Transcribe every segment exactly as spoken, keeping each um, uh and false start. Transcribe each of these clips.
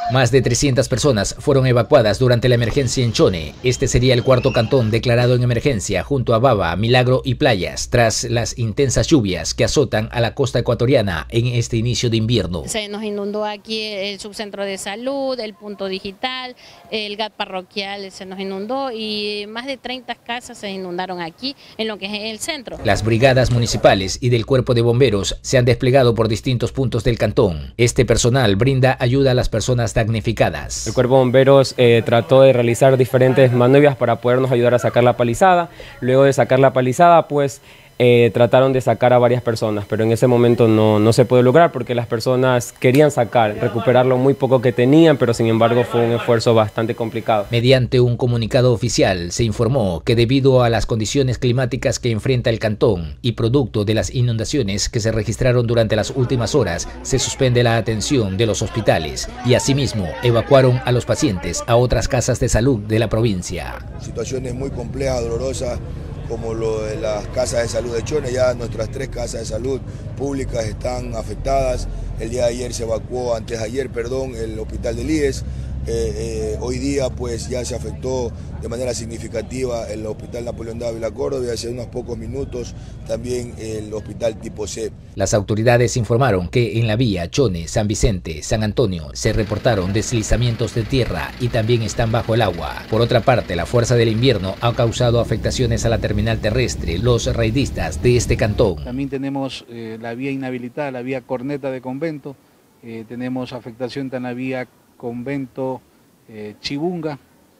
Más de trescientas personas fueron evacuadas durante la emergencia en Chone. Este sería el cuarto cantón declarado en emergencia junto a Baba, Milagro y Playas, tras las intensas lluvias que azotan a la costa ecuatoriana en este inicio de invierno. Se nos inundó aquí el subcentro de salud, el punto digital, el G A T parroquial se nos inundó y más de treinta casas se inundaron aquí en lo que es el centro. Las brigadas municipales y del cuerpo de bomberos se han desplegado por distintos puntos del cantón. Este personal brinda ayuda a las personas damnificadas. El cuerpo de bomberos eh, trató de realizar diferentes maniobras para podernos ayudar a sacar la palizada. Luego de sacar la palizada, pues eh, trataron de sacar a varias personas, pero en ese momento no, no se pudo lograr porque las personas querían sacar, recuperar lo muy poco que tenían, pero sin embargo fue un esfuerzo bastante complicado. Mediante un comunicado oficial se informó que debido a las condiciones climáticas que enfrenta el cantón y producto de las inundaciones que se registraron durante las últimas horas, se suspende la atención de los hospitales y asimismo evacuaron a los pacientes a otras casas de salud de la provincia. Situaciones muy complejas, dolorosas, como lo de las casas de salud de Chone. Ya nuestras tres casas de salud públicas están afectadas. El día de ayer se evacuó, antes de ayer, perdón, el hospital del I E S. Eh, eh, hoy día pues ya se afectó de manera significativa el Hospital Napoleón Dávila Córdoba y hace unos pocos minutos también el Hospital Tipo C. Las autoridades informaron que en la vía Chone, San Vicente, San Antonio se reportaron deslizamientos de tierra y también están bajo el agua. Por otra parte, la fuerza del invierno ha causado afectaciones a la terminal terrestre, los raidistas de este cantón. También tenemos eh, la vía inhabilitada, la vía Corneta de Convento, eh, tenemos afectación en la vía Convento eh, Chibunga.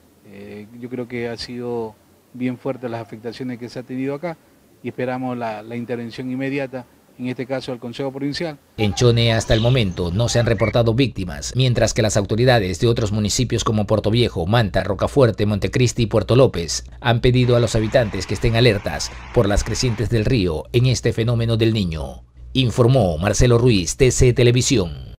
Eh, yo creo que ha sido bien fuerte las afectaciones que se ha tenido acá y esperamos la, la intervención inmediata, en este caso del Consejo Provincial. En Chone hasta el momento no se han reportado víctimas, mientras que las autoridades de otros municipios como Puerto Viejo, Manta, Rocafuerte, Montecristi y Puerto López han pedido a los habitantes que estén alertas por las crecientes del río en este fenómeno del Niño. Informó Marcelo Ruiz, T C Televisión.